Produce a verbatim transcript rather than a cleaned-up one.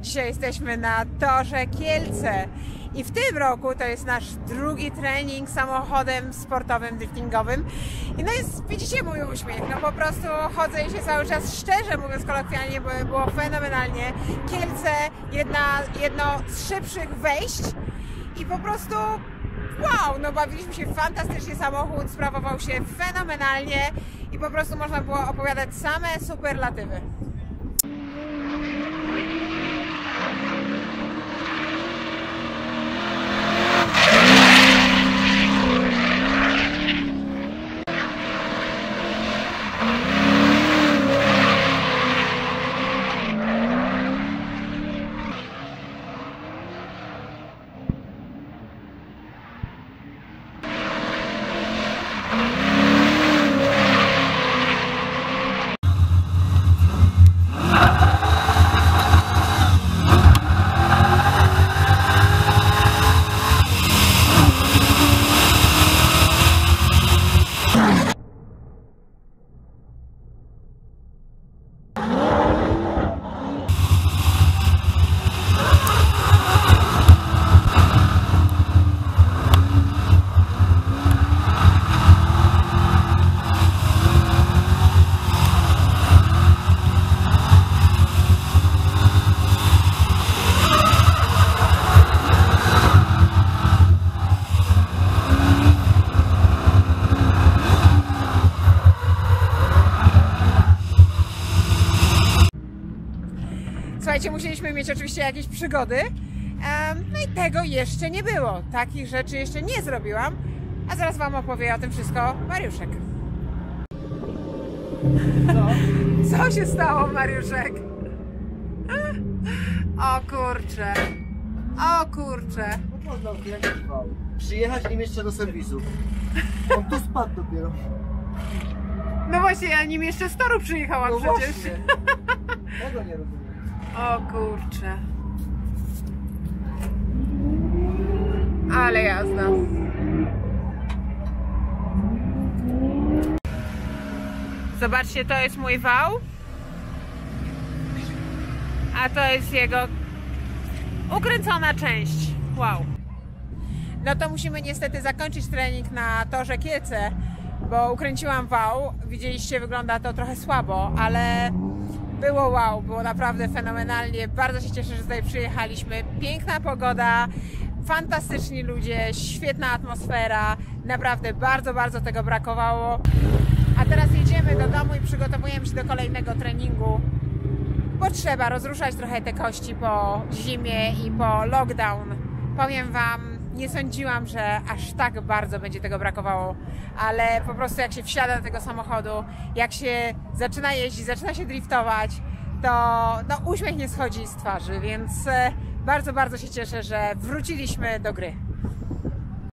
Dzisiaj jesteśmy na torze Kielce i w tym roku to jest nasz drugi trening samochodem sportowym, driftingowym. I no jest, widzicie mój uśmiech, no po prostu chodzę i się cały czas, szczerze mówiąc kolokwialnie, bo było fenomenalnie. Kielce, jedna, jedno z szybszych wejść i po prostu wow, no bawiliśmy się fantastycznie, samochód sprawował się fenomenalnie i po prostu można było opowiadać same superlatywy. Słuchajcie, musieliśmy mieć oczywiście jakieś przygody, no i tego jeszcze nie było. Takich rzeczy jeszcze nie zrobiłam, a zaraz Wam opowie o tym wszystko Mariuszek. Co? Co się stało, Mariuszek? O kurczę, o kurczę. No można, jak trwał. Przyjechać nim jeszcze do serwisu. On tu spadł dopiero. No właśnie, ja nim jeszcze z toru przyjechałam no przecież. Właśnie. Tego nie rozumiem. O kurczę. Ale jazda. Zobaczcie, to jest mój wał. A to jest jego ukręcona część. Wow. No to musimy niestety zakończyć trening na torze Kielce, bo ukręciłam wał. Widzieliście, wygląda to trochę słabo, ale było wow, było naprawdę fenomenalnie. Bardzo się cieszę, że tutaj przyjechaliśmy. Piękna pogoda, fantastyczni ludzie, świetna atmosfera. Naprawdę bardzo, bardzo tego brakowało. A teraz jedziemy do domu i przygotowujemy się do kolejnego treningu, bo trzeba rozruszać trochę te kości po zimie i po lockdown. Powiem Wam, nie sądziłam, że aż tak bardzo będzie tego brakowało, ale po prostu jak się wsiada do tego samochodu, jak się zaczyna jeździć, zaczyna się driftować, to no, uśmiech nie schodzi z twarzy, więc bardzo, bardzo się cieszę, że wróciliśmy do gry.